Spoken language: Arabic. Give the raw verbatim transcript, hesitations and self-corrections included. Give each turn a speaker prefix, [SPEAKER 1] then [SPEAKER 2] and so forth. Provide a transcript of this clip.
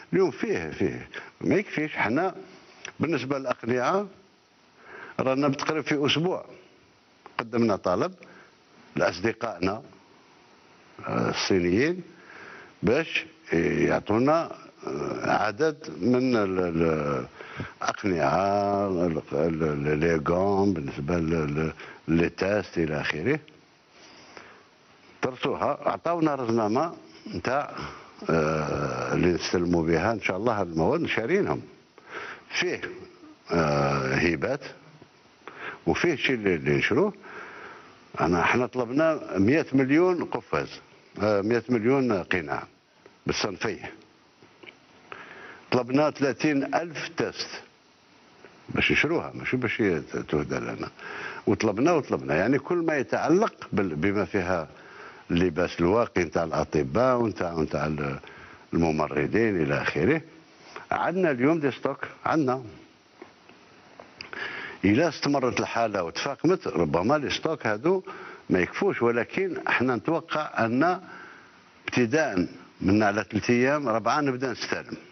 [SPEAKER 1] اليوم فيه فيه ما يكفيش. حنا بالنسبه للاقنعه رانا بتقريبا في اسبوع قدمنا طلب لاصدقائنا الصينيين باش يعطونا عدد من الأقنعة، لي غون بالنسبة للتاست إلى آخره. درسوها عطاونا رزنامة نتاع اللي نستلموا بها إن شاء الله هذه المواد شارينهم. فيه هبات وفيه شيء اللي نشروه. أنا احنا طلبنا مئة مليون قفاز، مئة مليون قناع بالصنفيه. طلبنا ثلاثين ألف تيست باش نشروها ماشي باش تهدى لنا. وطلبنا وطلبنا يعني كل ما يتعلق بما فيها اللباس الواقي نتاع الاطباء ونتاع نتاع الممرضين الى اخره. عندنا اليوم دي ستوك عندنا. إذا استمرت الحالة وتفاقمت ربما لي ستوك هادو ما يكفوش، ولكن احنا نتوقع أن ابتداء من على ثلاث أيام ربعة نبدأ نستلم.